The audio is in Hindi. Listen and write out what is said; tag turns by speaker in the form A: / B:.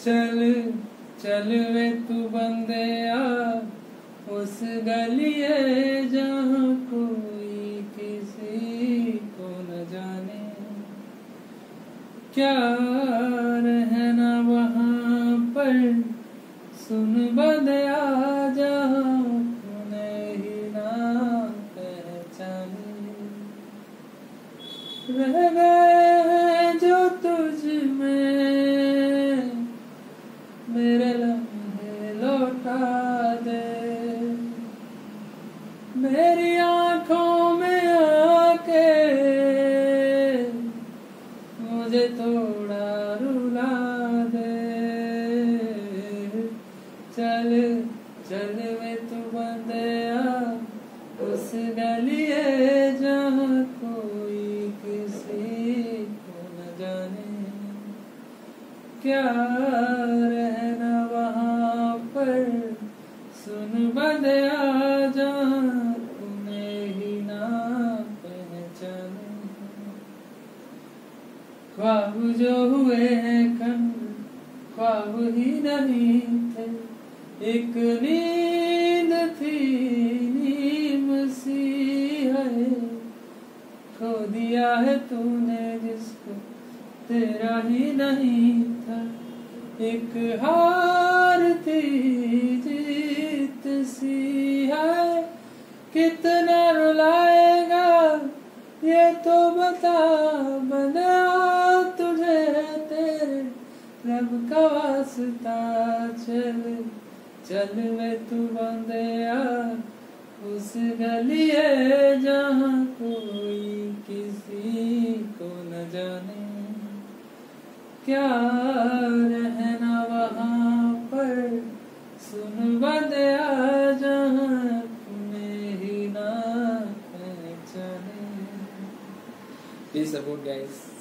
A: चल चल वे तू बंदिया उस गलिए जहाँ कोई किसी को न जाने, क्या रहना वहाँ पर सुन बंदिया जहाँ तूने ही ना पहचाने। रह गए हैं जो तुझ में मेरे लम्हे लौटा दे, मेरी आँखों में आके मुझे थोड़ा रुला दे। चल चल वे तू बंदिया उस गलिए जहाँ कोई किसी को न जाने, क्या रहना वहाँ पर सुन बंदिया जहाँ तुम्हें ही ना पहचाने। ख्वाब जो हुए हैं खंड ख्वाब ही नहीं थे, एक नींद थी नीम सी है, खो दिया है तूने जिसको तेरा ही नहीं था, एक हार थी जीत सी है, कितना रुलाएगा ये तो बता बना तुझे तेरे रब का वास्ता। चल चल वे तू बंदिया उस गलिए जहाँ कोई किसी को न जाने, क्या रहना वहाँ पर सुन बंदिया जहाँ तुम्हें ही ना पहचाने। Please support guys.